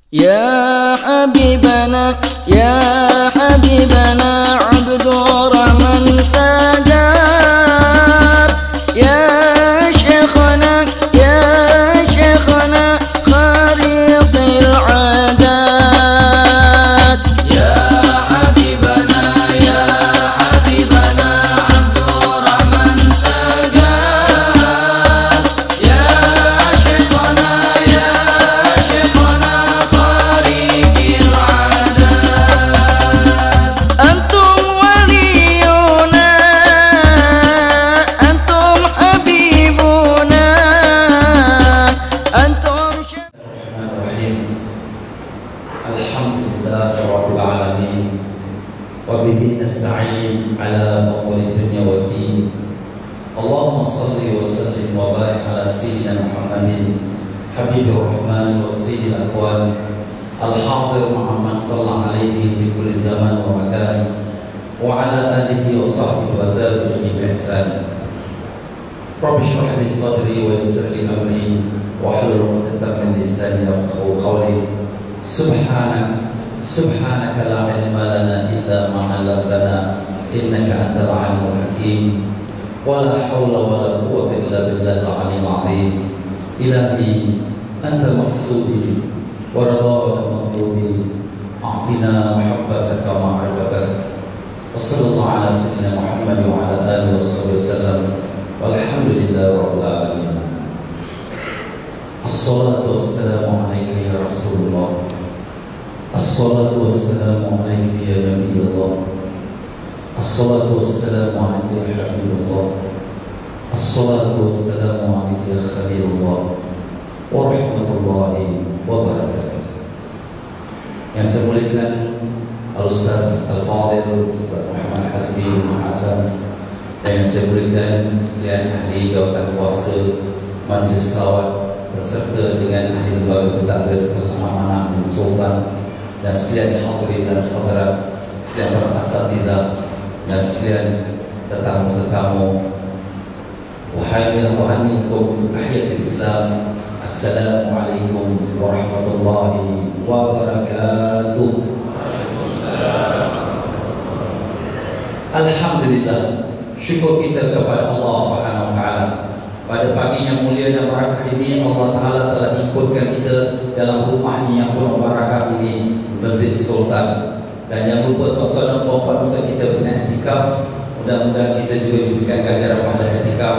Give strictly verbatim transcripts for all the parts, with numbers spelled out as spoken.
يا حبيبنا يا حبيبنا عبد الرحمن سجار يا شيخنا يا شيخنا خريط العادات يا حبيبنا يا حبيبنا عبد الرحمن سجار يا شيخنا يا شيخنا خريط العادات أنتم ولينا أنتم حبيبنا أنتم شيخ. الرحمن الرحيم الحمد لله رب العالمين وبه نستعين على أمور الدنيا والدين اللهم صل وسلم وبارك على سيدنا محمد حبيب الرحمن والسيد الأكوان الحاضر مع من صلى عليه في كل زمان ومكان وعلى آله وصحبه وتابعه بإحسان رب اشرح لي صدري ويسر لي أمري واحلل عقدة من لساني يفقهوا قولي سبحانك سبحانك لا علم لنا إلا ما علمتنا إنك أنت العليم الحكيم ولا حول ولا قوة إلا بالله العلي العظيم إلهي أنت مقصودي ورضاك مطلوبي أعطنا محبتك ومعرفتك وصلى الله على سيدنا محمد وعلى آله وصحبه وسلم والحمد لله رب العالمين. الصلاة والسلام عليك يا رسول الله الصلاة والسلام عليك يا نبي الله الصلاة والسلام عليك يا حبيب الله الصلاة والسلام عليك يا خليل الله ورحمة الله وبركاته. Yang saya muliakan Al-Ustaz Al-Fadil Ustaz Muhammad Hasbi bin Hasan dan yang saya muliakan sekalian ahli jawatan kuasa Majlis Salawat berserta dengan ahli lembaga pentadbir amanah Masjid Sultan dan sekalian hadirin dan hadirat, sekalian para asatidzah dan sekalian tetamu-tetamu. Wahai wahanikum tahiyyatul Islam, assalamualaikum warahmatullahi wabarakatuh. Alhamdulillah, syukur kita kepada Allah Subhanahu wa taala. Pada pagi yang mulia dan barakah ini Allah Ta'ala telah ikutkan kita dalam rumahnya yang penuh barakah ini, Masjid Sultan. Dan yang lupa tuan-tuan dan puan-puan untuk kita beriktikaf. Mudah-mudahan kita juga diberikan ganjaran pahala iktikaf.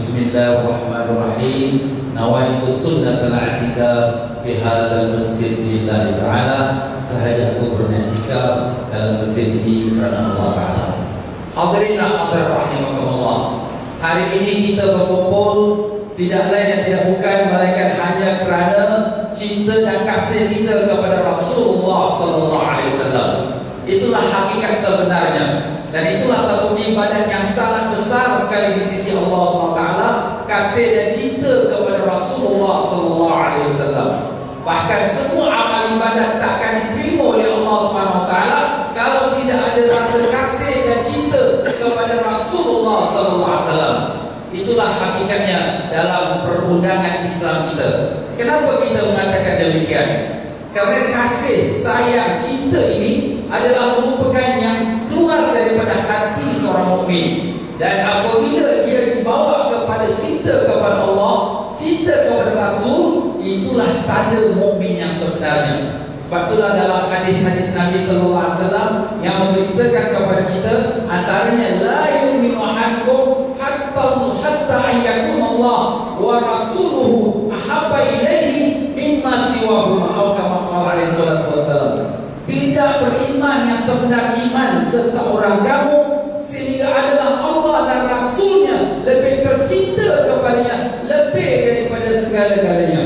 Bismillahirrahmanirrahim. Nawaitu sunnatul i'tikaf fi hadzal masjid lillahi ta'ala. Sahaja aku beriktikaf dalam masjid ini kerana Allah Ta'ala. Hadirin dan hadirat rahimakumullah. Hari ini kita berkumpul tidak lain dan tidak bukan melainkan hanya kerana cinta dan kasih kita kepada Rasulullah sallallahu alaihi wasallam. Itulah hakikat sebenarnya dan itulah satu ibadat yang sangat besar sekali di sisi Allah subhanahu wa taala, kasih dan cinta kepada Rasulullah sallallahu alaihi wasallam. Bahkan semua amal ibadat tak akan diterima oleh Allah subhanahu wa taala kalau tidak ada rasa kasih dan cinta kepada Rasulullah sallallahu alaihi wasallam. Itulah hakikatnya dalam perundangan Islam kita. Kenapa kita mengatakan demikian? Kerana kasih, sayang, cinta ini adalah merupakan yang keluar daripada hati seorang mukmin. Dan apabila dia dibawa kepada cinta kepada Allah, cinta kepada Rasul, itulah tanda mukmin yang sebenarnya. Sebab itulah dalam hadis-hadis Nabi sallallahu alaihi wasallam yang memberitakan kepada kita, antaranya la yu'minu ahadukum hatta hatta ayyakun Allah wa rasuluhu ahabba ilaihi mimma siwahu atau kama qala alaihi salatu wasallam. Tidak beriman yang sebenar iman seseorang kamu sehingga adalah Allah dan Rasulnya lebih tercinta kepadanya lebih daripada segala-galanya.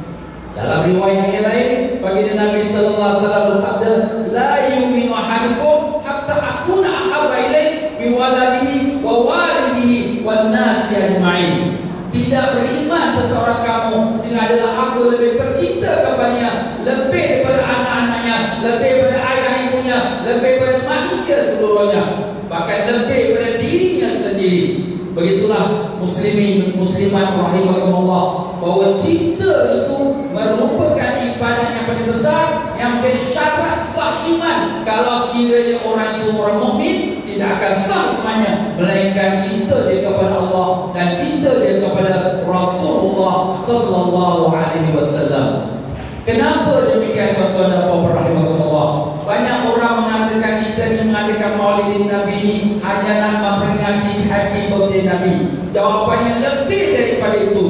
Dalam riwayat yang lain, baginda Nabi sallallahu alaihi wasallam bersabda, la yu'minu ahadukum hatta akuna ahabba ilaihi bi waladihi wa walidihi wan nasi ajma'in. Tidak beriman seseorang kamu sehingga adalah aku lebih tercinta kepadanya lebih daripada anak-anaknya, lebih daripada ayah ibunya, lebih daripada manusia seluruhnya, bahkan lebih daripada dirinya sendiri. Begitulah muslimin muslimat rahimakumullah, bahwa cinta itu merupakan ibadat yang paling paling besar yang menjadi syarat sah iman. Kalau sekiranya orang itu orang mukmin, tidak akan sah imannya melainkan cinta dia kepada Allah dan cinta dia kepada Rasulullah sallallahu alaihi wasallam. Kenapa demikian tuan-tuan dan puan-puan rahimahullah? Banyak orang mengatakan kita ni mengadakan Maulid Nabi ini hanya nak memperingati happy birthday Nabi. Jawapannya lebih daripada itu.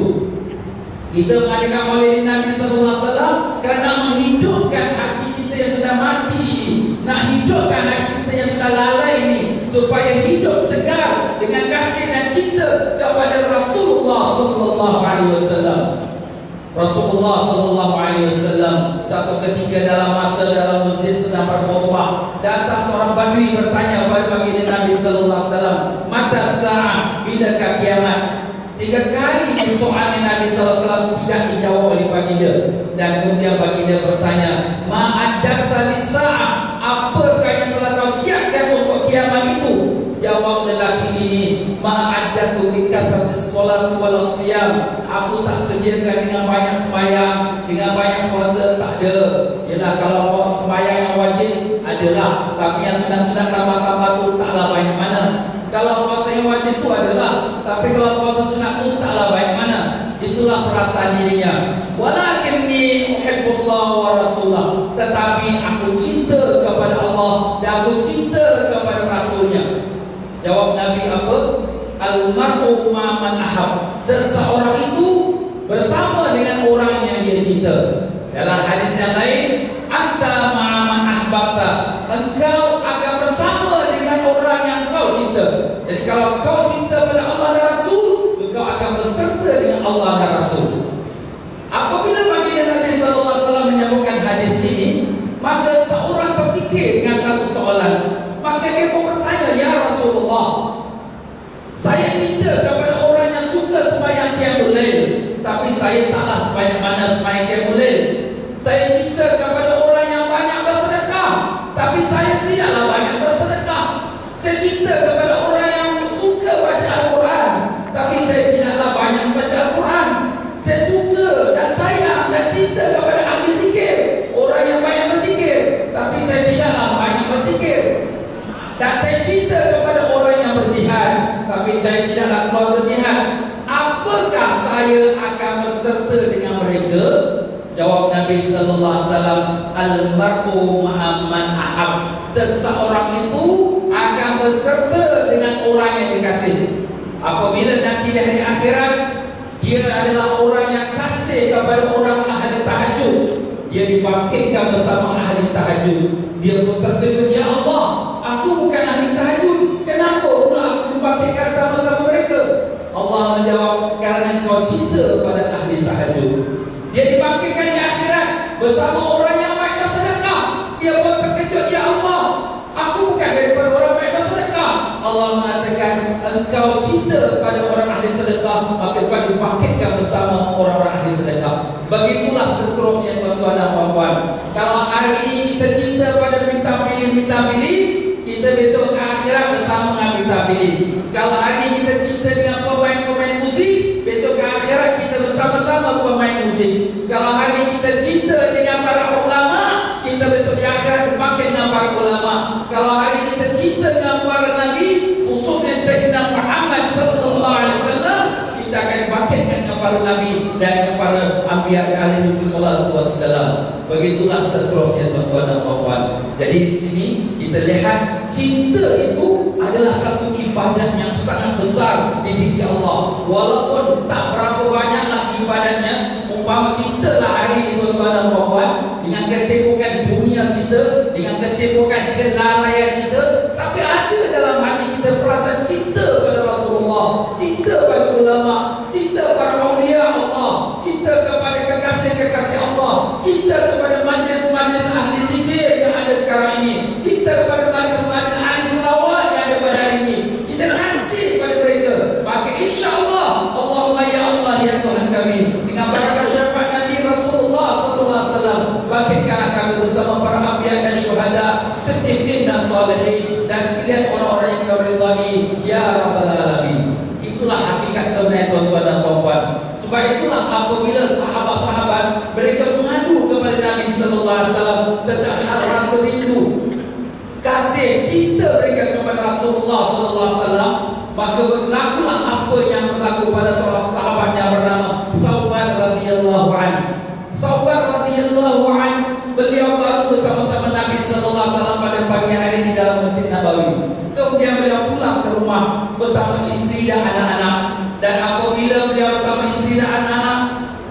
Kita mengadakan Maulid Nabi sallallahu alaihi wasallam kerana menghidupkan hati kita yang sudah mati ini. Nak hidupkan hati kita yang sudah lalai ini supaya hidup segar dengan kasih dan cinta kepada Rasulullah sallallahu alaihi wasallam. Rasulullah sallallahu alaihi wasallam satu ketika dalam masa dalam masjid sedang berkhutbah, datang seorang badui bertanya kepada baginda Nabi sallallahu alaihi wasallam, "Mata sa'ah, bilakah kiamat?" Tiga kali soalan Nabi sallallahu alaihi wasallam tidak dijawab oleh baginda, dan kemudian baginda bertanya, "Ma'adabta lis-sa'ah?" Apakah yang telah kau siapkan untuk kiamat itu? Jawab lelaki ini, "Ma'adatu bi kasratis solat wal siyam." Aku tak sediakan dengan banyak sembahyang, dengan banyak puasa, tak ada. Yalah, kalau sembahyang yang wajib adalah, tapi yang sunat-sunat tambah-tambah tu taklah banyak mana. Kalau puasa yang wajib tu adalah, tapi kalau puasa sunat tu taklah banyak mana. Itulah perasaan dirinya. Walakinni uhibbullah wa rasulah. Tetapi aku cinta kepada Allah dan aku cinta kepada Rasulnya. Jawab Nabi apa? Al-mar'u ma'man ahab. Seseorang itu bersama dengan orang yang dia cinta. Dalam hadis yang lain, anta ma'man ahbabta. Engkau akan bersama dengan orang yang kau cinta. Jadi kalau kau cinta pada Allah dan Rasul, engkau akan berserta dengan Allah dan Rasul. Apabila baginda Nabi sallallahu alaihi wasallam menyambungkan hadis ini, maka seorang terfikir dengan satu soalan. Maka dia pun bertanya, "Ya Rasulullah, saya cinta kepada orang yang suka sembahyang qiyamul lail, tapi saya taklah sembahyang mana sembahyang qiyamul lail. Saya cinta kepada orang yang banyak bersedekah, tapi saya tidaklah banyak bersedekah. Saya cinta kepada orang yang suka baca Al-Quran, tapi saya tidaklah banyak membaca Al-Quran. Saya suka dan sayang dan cinta kepada ahli zikir, orang yang banyak berzikir, tapi saya tidaklah banyak berzikir. Dan saya cinta kepada orang yang berjihad, tapi saya tidaklah keluar berjihad. Apakah saya akan berserta dengan mereka?" Jawab Nabi sallallahu alaihi wasallam, "Al-mar'u ma'amman ahab." Seseorang itu akan berserta dengan orang yang dikasihi. Apabila nanti di hari akhirat, dia adalah orang yang kasih kepada orang ahli tahajud, dia dibangkitkan bersama ahli tahajud. Dia pun terkejut, "Ya Allah, aku bukan ahli tahajud. Kenapa pula aku dibangkitkan sama-sama mereka?" Allah menjawab, "Karena kau cinta pada ahli tahajud." Dia dibangkitkan di akhirat bersama orang yang baik bersedekah. Dia pun terkejut, "Ya Allah, aku bukan daripada orang baik bersedekah." Allah mengatakan, "Engkau cinta pada orang ahli sedekah, maka kau dibangkitkan bersama orang-orang ahli sedekah." Begitulah seterusnya tuan-tuan dan puan-puan. Kalau hari ini kita cinta pada bintafilin-bintafilin, kita besok ke akhirat bersama dengan bintafilin. Kalau hari ini kita cinta dengan pemain-pemain musik, besok ke akhirat kita bersama-sama pemain musik. Kalau hari ini kita cinta dengan para ulama, kita besok di akhirat berbangkit dengan para ulama. Kalau hari ini kita cinta dengan para nabi, khususnya Sayyidina Muhammad sallallahu alaihi wasallam, kita akan dibangkitkan dengan para nabi dan dengan para anbiya alaihi wassalatu wassalam. Begitulah seterusnya tuan-tuan dan puan-puan. Jadi di sini kita lihat cinta itu adalah satu ibadat yang sangat besar di sisi Allah. Walaupun tak berapa banyaklah ibadatnya, umpama kita lah hari ini tuan-tuan dan puan-puan, dengan kesibukan dunia kita, dengan kesibukan kelalaian kita, tapi ada dalam hati kita perasaan cinta pada Rasulullah, cinta pada ulama, cinta pada awliya Allah, cinta kepada kekasih-kekasih Allah, cinta kepada majlis-majlis ahli zikir yang ada sekarang ini, cinta kepada majlis-majlis ahli selawat yang ada pada hari ini. Kita kasih kepada mereka, maka insya-Allah, Allahumma ya Allah ya Tuhan kami, dengan barakah syafaat Nabi Rasulullah sallallahu alaihi wasallam, bangkitkanlah kami bersama para anbiya dan syuhada, siddiqin dan salihin, dan sekalian orang-orang yang kau ridhai ya rabbal alamin. Itulah hakikat sebenarnya tuan-tuan dan puan-puan. Sebab itulah apabila sahabat-sahabat mereka mengadu kepada Nabi sallallahu alaihi wasallam tentang hal rasa rindu, kasih, cinta mereka kepada Rasulullah sallallahu alaihi wasallam, maka berlakulah apa yang berlaku pada seorang sahabat yang bernama Thawban radhiyallahu anhu. Thawban radhiyallahu anhu, beliau baru bersama-sama Nabi sallallahu alaihi wasallam pada pagi hari di dalam Masjid Nabawi. Kemudian beliau pulang ke rumah bersama isteri dan anak-anak. Dan apabila beliau bersama isteri dan anak-anak,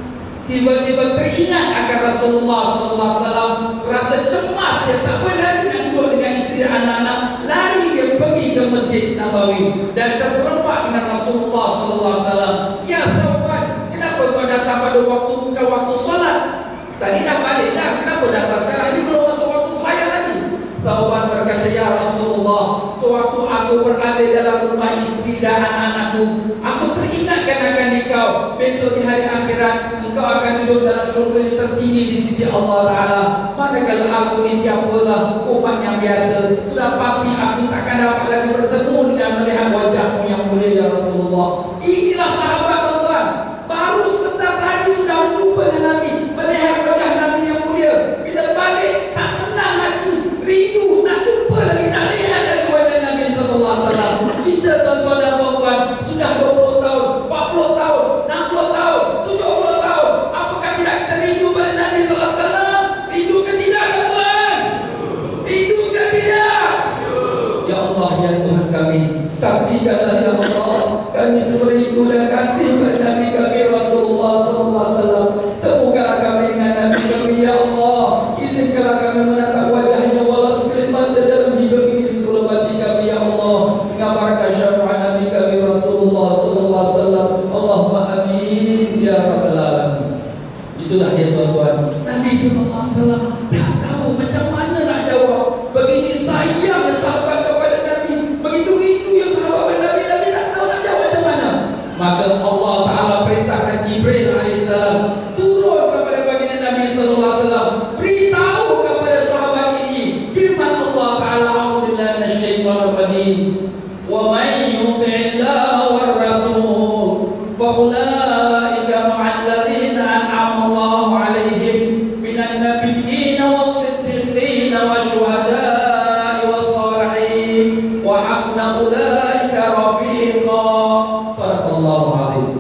tiba-tiba teringat akan Rasulullah sallallahu alaihi wasallam, rasa cemas, dia tak boleh lari nak duduk dengan isteri dan anak-anak, lari dia pergi ke Masjid Nabawi dan terserempak dengan Rasulullah sallallahu alaihi wasallam. Ya sahabat, kenapa kau datang pada waktu bukan waktu solat? Tadi dah balik dah, kenapa datang sekarang? Ini belum masuk waktu sembahyang lagi. Sahabat berkata, ya Rasulullah, sewaktu aku berada dalam rumah isteri dan anak-anakku, aku teringatkan akan engkau. Besok di hari akhirat engkau akan duduk dalam syurga yang tertinggi di sisi Allah Ta'ala. Manakala aku ni siapalah, umat yang biasa, sudah pasti aku takkan dapat lagi bertemu dengan melihat wajahmu yang mulia ya Rasulullah. Inilah sahabat tuan-tuan, baru sebentar tadi sudah jumpa dengan Nabi, melihat wajah Nabi yang mulia. Bila balik tak senang hati, rindu nak jumpa lagi, nak lihat lagi wajah Nabi sallallahu alaihi wasallam. Kita tuan-tuan dan puan-puan sudah dua puluh tahun, empat puluh tahun, enam puluh tahun, tujuh puluh tahun, apakah tidak kita rindu pada Nabi sallallahu alaihi wasallam? Rindu ke tidak tuan-tuan? Rindu ke tidak? Ya Allah, ya Tuhan kami, saksikanlah ya Allah, kami seberindu dan kasih pada Nabi kami Rasulullah sallallahu alaihi wasallam. Temukanlah kami dengan Nabi kami ya Allah, izinkanlah kami menatap wajahnya walau sekelip mata dalam hidup ini sebelum mati kami ya Allah, dengan barakah syafaat Nabi kami Rasulullah sallallahu alaihi wasallam. Allahumma amin ya rabbal alamin. Itulah dia tuan-tuan, Nabi sallallahu alaihi wasallam tak tahu macam mana nak jawab. Begini sayangnya sahabat kepada Nabi, begitu rindu ya sahabat kepada Nabi, Nabi tak tahu nak jawab macam mana. Maka Allah Ta'ala perintahkan Jibril alaihissalam turun kepada baginda Nabi sallallahu alaihi wasallam, beritahu kepada sahabat ini firman Allah Ta'ala, a'udzubillahi minasyaitonir rajim, wa may yuti'illaha war rasul fa ulaika ma'al ladzina an'ama Allahu 'alaihim minan nabiyyin was-siddiqin wasyuhada'i was-shalihin wa hasuna ulaika rafiqa. Sadaqallahu azim.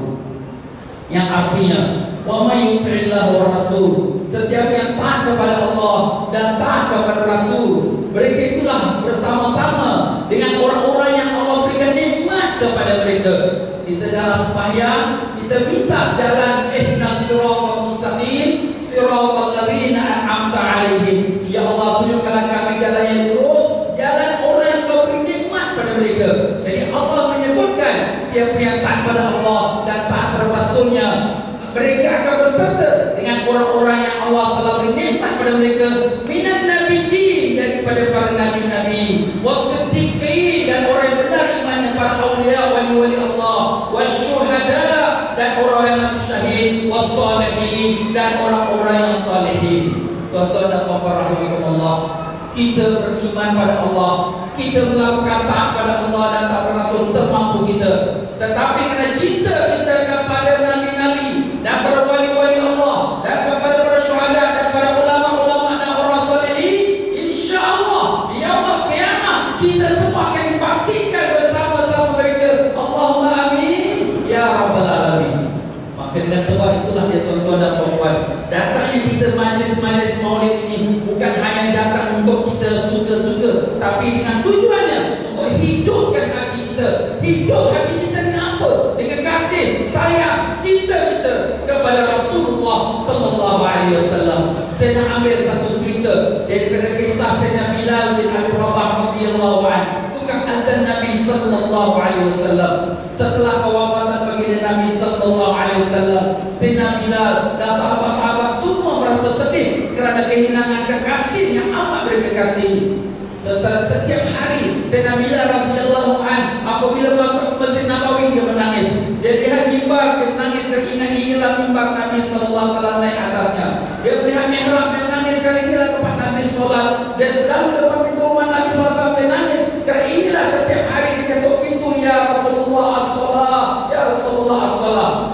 Yang artinya, wa may yuti'illah wa rasul, sesiapa yang taat kepada Allah dan taat kepada Rasul, mereka itulah bersama-sama dengan orang-orang yang Allah berikan nikmat kepada mereka. Kita dalam sembahyang, kita minta jalan ihdinas siratal mustaqim, siratal ladzina an'amta 'alaihim. Ya Allah, tunjukkanlah kami jalan yang lurus, jalan orang yang Kau beri nikmat pada mereka. Jadi Allah menyebutkan siapa yang taat pada Allah dan taat pada Rasulnya, mereka akan berserta dengan orang-orang yang Allah telah beri nikmat pada mereka, minan nabiyyin, daripada para nabi-nabi, was-siddiqin, dan orang yang benar imannya, para aulia wali-wali Allah, wasyuhada, dan orang yang mati syahid, was-salihin, dan orang-orang yang salihin. Tuan-tuan dan puan-puan rahimakumullah, kita beriman pada Allah, kita melakukan taat pada Allah dan taat pada Rasul semampu kita. Tetapi kerana cinta kita kepada nabi-nabi dan para wali-wali Allah dan kepada para syuhada dan para ulama-ulama dan orang salihin, insya-Allah di yaumul qiyamah kita semua akan dibangkitkan bersama-sama mereka. Allahumma amin ya rabbal alamin. Maka dengan sebab itulah ya tuan-tuan dan puan-puan, datangnya kita majlis-majlis maulid ini bukan hanya datang untuk kita suka-suka, tapi dengan tujuannya untuk hidupkan hati kita. Hidup hati kita dengan apa? Dengan kasih, sayang, cinta kita kepada Rasulullah sallallahu alaihi wasallam. Saya nak ambil satu cerita daripada kisah Sayyidina Bilal bin Abi Rabah radhiyallahu anhu, tukang azan Nabi sallallahu alaihi wasallam. Setelah kewafatan baginda Nabi sallallahu alaihi wasallam, Sayyidina Bilal dan sahabat-sahabat semua merasa sedih kerana kehilangan kekasih yang amat mereka kasihi. Setiap hari Sayyidina Bilal radhiyallahu anhu apabila masuk ke Masjid Nabawi, dia menangis. Dia lihat mimbar, dia menangis kerana ingat inilah mimbar Nabi sallallahu alaihi wasallam naik atasnya. Dia melihat mihrab, dia menangis kerana inilah tempat Nabi solat. Dia selalu depan pintu rumah Nabi sallallahu alaihi wasallam, dia nangis kerana inilah setiap hari dia ketuk pintu, ya Rasulullah as-salat, ya Rasulullah as-salat.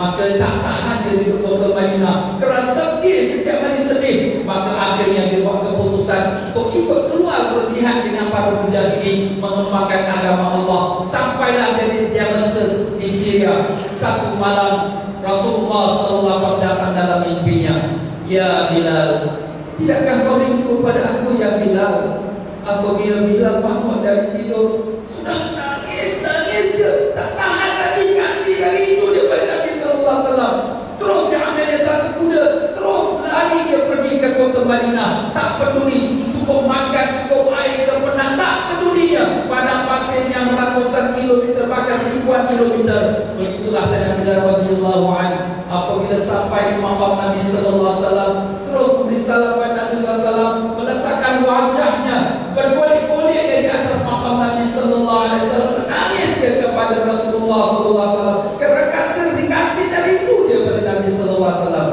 maka tak tahan dia di kota Madinah kerana sedih, setiap hari sedih. Maka akhirnya dia buat keputusan untuk ikut keluar berjihad dengan para mujahidin mengembangkan agama Allah. Sampailah dari Damaskus di Syria. Satu malam Rasulullah sallallahu alaihi wasallam datang dalam mimpinya. Ya Bilal, tidakkah kau rindu pada aku ya Bilal? Apabila Bilal bangun dari tidur, sudah nangis, nangis dia, tak tahan lagi kasih dari itu dia pada Nabi sallallahu alaihi wasallam. Terus dia ambil satu kuda, terus lari dia pergi ke kota Madinah. Tak peduli cukup makan, cukup air, kepenang, tak peduli dia. Padang pasir yang ratusan kilometer, bahkan ribuan kilometer. Begitulah Sayyidina Bilal radhiyallahu anhu. Apabila sampai di makam Nabi sallallahu alaihi wasallam, terus memberi salam kepada Nabi sallallahu alaihi wasallam, meletakkan wajahnya bergolek-golek di atas makam Nabi sallallahu alaihi wasallam, menangis dia kepada Rasulullah sallallahu alaihi wasallam kerana kasih dikasih dari itu dia pada Nabi sallallahu alaihi wasallam.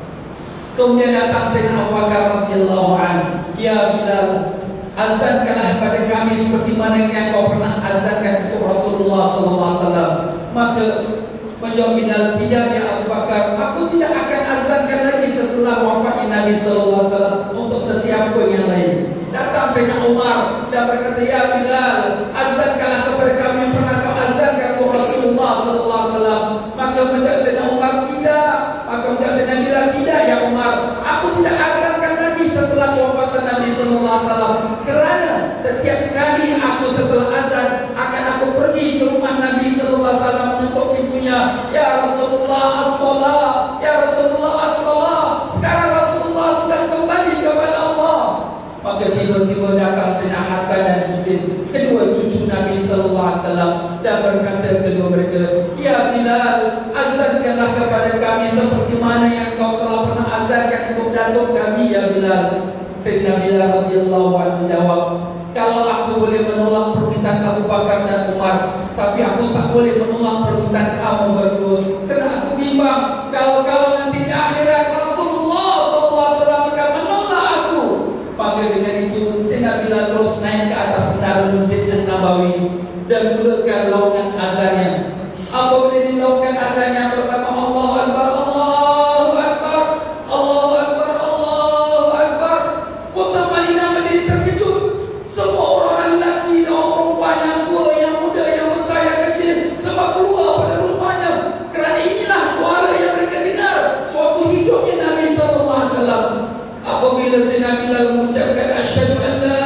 Kemudian datang Sayyidina Abu Bakar radhiyallahu anhu. Ya Bilal, azankanlah pada kami seperti mana yang kau pernah azankan untuk Rasulullah sallallahu alaihi wasallam. Maka menjawab Bilal, tidak ya Abu Bakar, aku tidak akan azankan lagi setelah wafatnya Nabi sallallahu alaihi wasallam untuk sesiapa yang lain. Datang Sayyidina Umar dan berkata, ya Bilal, azankanlah kepada kami yang pernah kau azankan untuk Rasulullah sallallahu alaihi wasallam. Maka menjawab Sayyidina Umar, tidak. Maka menjawab Sayyidina Bilal, tidak ya Umar, aku tidak azankan lagi setelah wafatan Nabi sallallahu alaihi wasallam, kerana setiap kali aku setelah azan akan aku pergi ke rumah Nabi sallallahu alaihi wasallam mengetuk pintunya, ya Rasulullah as-salat, ya Rasulullah as-salat. Sekarang Rasulullah sudah kembali kepada Allah. Maka tiba-tiba datang Sayyidina Hasan dan Husain, kedua cucu Nabi sallallahu alaihi wasallam, dan berkata kedua mereka, ya Bilal, azankanlah kepada kami seperti mana yang kau telah pernah azankan untuk datuk kami ya Bilal. Sayyidina Bilal radhiyallahu anhu menjawab, kalau aku boleh menolak permintaan Abu Bakar dan Umar, tapi aku tak boleh menolak permintaan kamu berdua, kerana aku bimbang kalau-kalau nanti di akhirat Rasulullah sallallahu alaihi wasallam akan menolak aku. Maka dengan itu Sayyidina Bilal terus naik ke atas menara Masjid Nabawi dan mulakan laungan azannya. Apabila dilakukan azannya pertama, Allahu Akbar, Allahu Akbar, Allahu Akbar, Allahu Akbar. Kota Madinah menjadi terkejut. Semua orang lelaki dan orang perempuan, yang tua, yang muda, yang besar, yang kecil, semua keluar pada rumahnya, kerana inilah suara yang mereka dengar suatu hidupnya Nabi sallallahu alaihi wasallam. Apabila Sayyidina Bilal mengucapkan asyhadu an la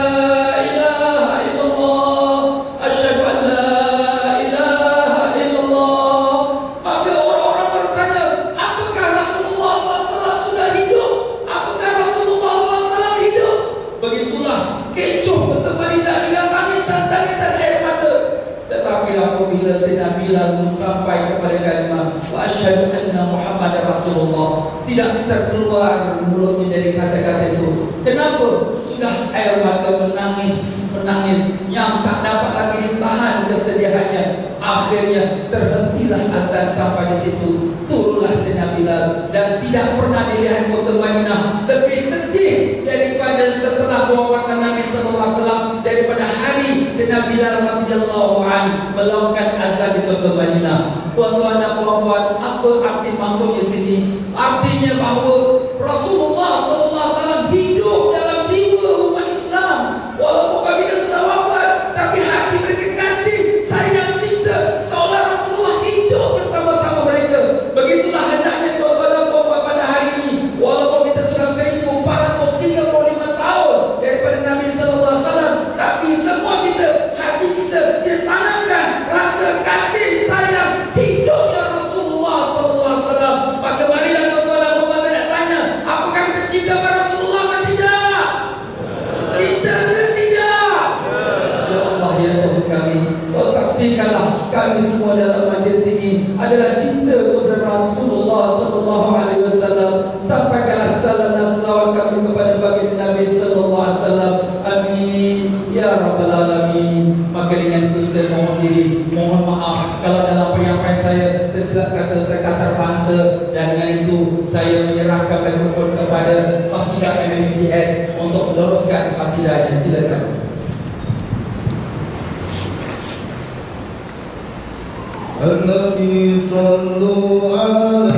ilaha illallah, asyhadu an la ilaha illallah, maka orang-orang bertanya, apakah Rasulullah sallallahu alaihi wasallam sudah hidup? Apakah Rasulullah sallallahu alaihi wasallam hidup? Begitulah kecoh kota Madinah dengan tangisan-tangisan air mata. Tetapi apabila Sayyidina Bilal sampai kepada kalimah wa asyhadu anna Muhammadar Rasulullah, tidak terkeluar mulutnya dari kata-kata itu. Kenapa? Sudah air mata menangis, menangis yang tak dapat lagi ditahan kesedihannya. Akhirnya terhentilah azan sampai di situ. Turunlah Sayyidina Bilal, dan tidak pernah dilihat kota Madinah lebih sedih daripada setelah wafatan Nabi sallallahu alaihi wasallam, daripada hari Sayyidina Bilal radhiyallahu anhu melakukan azan di kota Madinah. Tuan-tuan dan puan-puan, apa arti masuknya sini? Artinya bahawa Rasulullah sallallahu alaihi wasallam hidup dalam jiwa umat Islam. Walaupun baginda sudah wafat, tapi hati mereka kasih, sayang, cinta, seolah Rasulullah hidup bersama-sama mereka. Begitulah hendaknya tuan-tuan dan puan-puan pada hari ini. Walaupun kita sudah seribu empat ratus tiga puluh lima tahun daripada Nabi sallallahu alaihi wasallam, tapi semua kita, hati kita ditanamkan rasa kasih sayang hidupnya Rasulullah sallallahu alaihi wasallam. Maka marilah tuan-tuan dan puan-puan, saya nak tanya, apakah kita cinta pada Rasulullah atau tidak? Cinta atau tidak? Ya Allah, ya Tuhan kami, kau saksikanlah kami semua dalam majlis ini adalah cinta kepada Rasulullah sallallahu alaihi wasallam. Sampaikanlah salam dan selawat kami kepada baginda Nabi sallallahu alaihi wasallam. Amin ya rabbal alamin. Maka dengan itu saya mohon diri, mohon maaf kalau dalam penyampaian saya tersilap kata, terkasar bahasa, dan dengan itu saya menyerahkan mikrofon kepada Qasidah M S D S untuk meneruskan qasidahnya. Silakan. النبي صلوا على